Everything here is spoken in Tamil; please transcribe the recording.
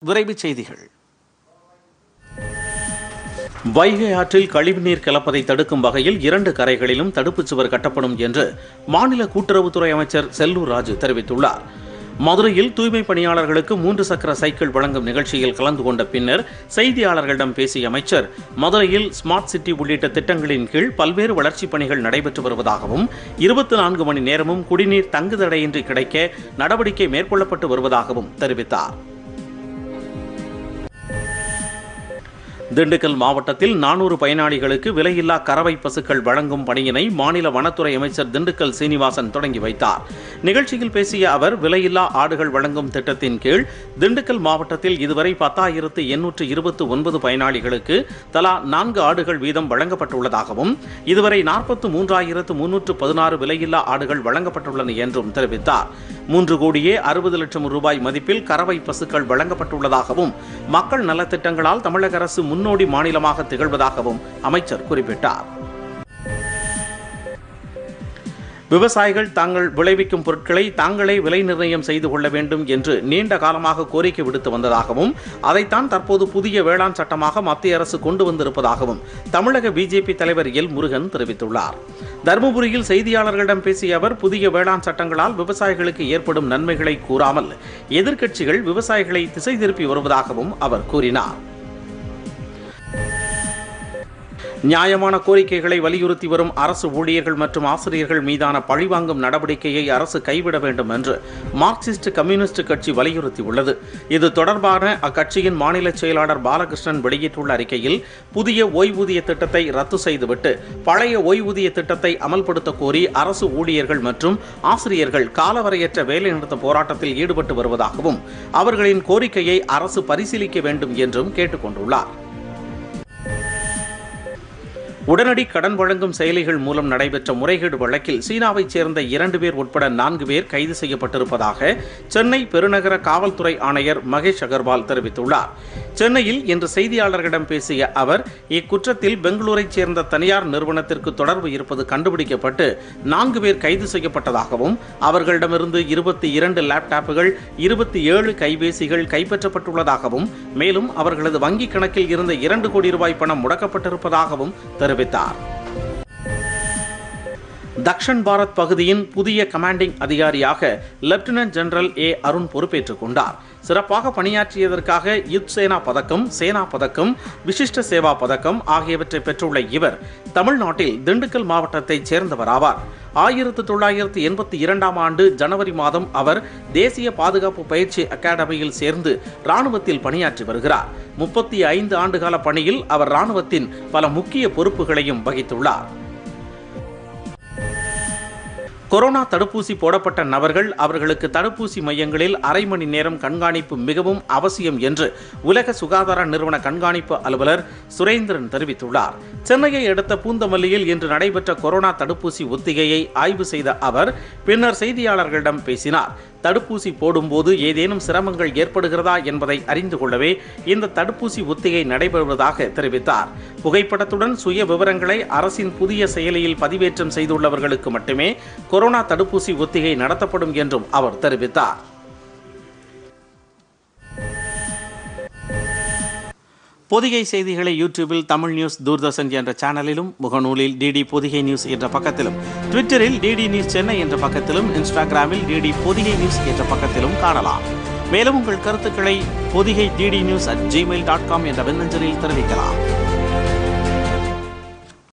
விரைவுச் செய்திகள். வைகை ஆற்றில் கழிவுநீர் கலப்பதை தடுக்கும் வகையில் 2 கரைகளிலும் தடுப்புச் சுவர் கட்டப்படும் என்று மாநில கூட்டுறவுத்துறை அமைச்சர் செல்லூர் ராஜு தெரிவித்துள்ளார். மதுரையில் தூய்மை பணியாளர்களுக்கு 3 சக்கர சைக்கிள் வழங்கும் நிகழ்ச்சியில் கலந்து கொண்ட பின்னர் செய்தியாளர்களிடம் பேசிய அமைச்சர், மதுரையில் ஸ்மார்ட் சிட்டி உள்ளிட்ட திட்டங்களின் கீழ் பல்வேறு வளர்ச்சிப் பணிகள் நடைபெற்று வருவதாகவும் 24 மணி நேரமும் குடிநீர் தங்குதடையின்றி கிடைக்க நடவடிக்கை மேற்கொள்ளப்பட்டு வருவதாகவும் தெரிவித்தார். திண்டுக்கல் மாவட்டத்தில் 400 பயனாளிகளுக்கு விலையில்லா கறவை பசுக்கள் வழங்கும் பணியினை மாநில வனத்துறை அமைச்சர் திண்டுக்கல் சீனிவாசன் தொடங்கி வைத்தார். நிகழ்ச்சியில் பேசிய அவர், விலையில்லா ஆடுகள் வழங்கும் திட்டத்தின் கீழ் திண்டுக்கல் மாவட்டத்தில் இதுவரை 10,829 பயனாளிகளுக்கு தலா 4 ஆடுகள் வீதம் வழங்கப்பட்டுள்ளதாகவும் இதுவரை 43,316 விலையில்லா ஆடுகள் வழங்கப்பட்டுள்ளன என்றும் தெரிவித்தார். 3,60,00,000 ரூபாய் மதிப்பில் கறவை பசுக்கள் வழங்கப்பட்டுள்ளதாகவும் மக்கள் நலத்திட்டங்களால் தமிழக அரசு முன்னோடி மாநிலமாக திகழ்வதாகவும் அமைச்சர் குறிப்பிட்டார். விவசாயிகள் தாங்கள் விளைவிக்கும் பொருட்களை தாங்களே விலை நிர்ணயம் செய்து கொள்ள வேண்டும் என்று நீண்ட காலமாக கோரிக்கை விடுத்து வந்ததாகவும் அதைத்தான் தற்போது புதிய வேளாண் சட்டமாக மத்திய அரசு கொண்டு வந்திருப்பதாகவும் தமிழக பிஜேபி தலைவர் எல் முருகன் தெரிவித்துள்ளார். தருமபுரியில் செய்தியாளர்களிடம் பேசிய அவர், புதிய வேளாண் சட்டங்களால் விவசாயிகளுக்கு ஏற்படும் நன்மைகளை கூறாமல் எதிர்க்கட்சிகள் விவசாயிகளை திசை திருப்பி வருவதாகவும் அவர் கூறினார். நியாயமான கோரிக்கைகளை வலியுறுத்தி வரும் அரசு ஊழியர்கள் மற்றும் ஆசிரியர்கள் மீதான பழிவாங்கும் நடவடிக்கையை அரசு கைவிட வேண்டும் என்று மார்க்சிஸ்ட் கம்யூனிஸ்ட் கட்சி வலியுறுத்தியுள்ளது. இது தொடர்பான அக்கட்சியின் மாநில செயலாளர் பாலகிருஷ்ணன் வெளியிட்டுள்ள அறிக்கையில், புதிய ஓய்வூதிய திட்டத்தை ரத்து செய்துவிட்டு பழைய ஓய்வூதிய திட்டத்தை அமல்படுத்த கோரி அரசு ஊழியர்கள் மற்றும் ஆசிரியர்கள் காலவரையற்ற வேலைநிறுத்த போராட்டத்தில் ஈடுபட்டு வருவதாகவும் அவர்களின் கோரிக்கையை அரசு பரிசீலிக்க வேண்டும் என்றும் கேட்டுக் கொண்டுள்ளார். உடனடி கடன் வழங்கும் செயலிகள் மூலம் நடைபெற்ற முறைகேடு வழக்கில் சீனாவைச் சேர்ந்த 2 பேர் உட்பட 4 பேர் கைது செய்யப்பட்டிருப்பதாக சென்னை பெருநகர காவல்துறை ஆணையர் மகேஷ் அகர்வால் தெரிவித்துள்ளார். சென்னையில் இன்று செய்தியாளர்களிடம் பேசிய அவர், இக்குற்றத்தில் பெங்களூரைச் சேர்ந்த தனியார் நிறுவனத்திற்கு தொடர்பு இருப்பது கண்டுபிடிக்கப்பட்டு 4 பேர் கைது செய்யப்பட்டதாகவும் அவர்களிடமிருந்து 22 லேப்டாப்புகள், 27 கைபேசிகள் கைப்பற்றப்பட்டுள்ளதாகவும் மேலும் அவர்களது வங்கிக் கணக்கில் இருந்த 2 கோடி ரூபாய் பணம் முடக்கப்பட்டிருப்பதாகவும் தெரிவித்தார். தக்ஷன் பாரத் பகுதியின் புதிய கமாண்டிங் அதிகாரியாக லெப்டினன்ட் ஜெனரல் ஏ அருண் பொறுப்பேற்றுக் கொண்டார். சிறப்பாக பணியாற்றியதற்காக யுத் சேனா பதக்கம், சேனா பதக்கம், விசிஷ்ட சேவா பதக்கம் ஆகியவற்றை பெற்றுள்ள இவர் தமிழ்நாட்டில் திண்டுக்கல் மாவட்டத்தைச் சேர்ந்தவராவார். 1982ஆம் ஆண்டு ஜனவரி மாதம் அவர் தேசிய பாதுகாப்பு பயிற்சி அகாடமியில் சேர்ந்து இராணுவத்தில் பணியாற்றி வருகிறார். 35 ஆண்டுகால பணியில் அவர் இராணுவத்தின் பல முக்கிய பொறுப்புகளையும் வகித்துள்ளார். கொரோனா தடுப்பூசி போடப்பட்ட நபர்கள் அவர்களுக்கு தடுப்பூசி மையங்களில் அரை மணி நேரம் கண்காணிப்பு மிகவும் அவசியம் என்று உலக சுகாதார நிறுவன கண்காணிப்பு அலுவலர் சுரேந்திரன் தெரிவித்துள்ளார். சென்னையை அடுத்த பூந்தமல்லியில் இன்று நடைபெற்ற கொரோனா தடுப்பூசி ஒத்திகையை ஆய்வு செய்த அவர் பின்னர் செய்தியாளர்களிடம் பேசினார். தடுப்பூசி போடும்போது ஏதேனும் சிரமங்கள் ஏற்படுகிறதா என்பதை அறிந்து கொள்ளவே இந்த தடுப்பூசி ஒத்திகை நடைபெறுவதாக தெரிவித்தார். புகைப்படத்துடன் சுய விவரங்களை அரசின் புதிய செயலியில் பதிவேற்றம் செய்துள்ளவர்களுக்கு மட்டுமே கொரோனா தடுப்பூசி ஒத்திகை நடத்தப்படும் என்றும் அவர் தெரிவித்தார். பொதிகை செய்திகளை யூடியூபில் தமிழ் நியூஸ் தூர்தர்ஷன் என்ற சேனலிலும், முகநூலில் டிடி பொதிகை நியூஸ் என்ற பக்கத்திலும், ட்விட்டரில் டிடி நியூஸ் சென்னை என்ற பக்கத்திலும், இன்ஸ்டாகிராமில் டிடி பொதிகை நியூஸ் என்ற பக்கத்திலும் காணலாம். மேலும் உங்கள் கருத்துக்களை பொதிகை DD news@gmail.com என்ற மின்னஞ்சலில் தெரிவிக்கலாம்.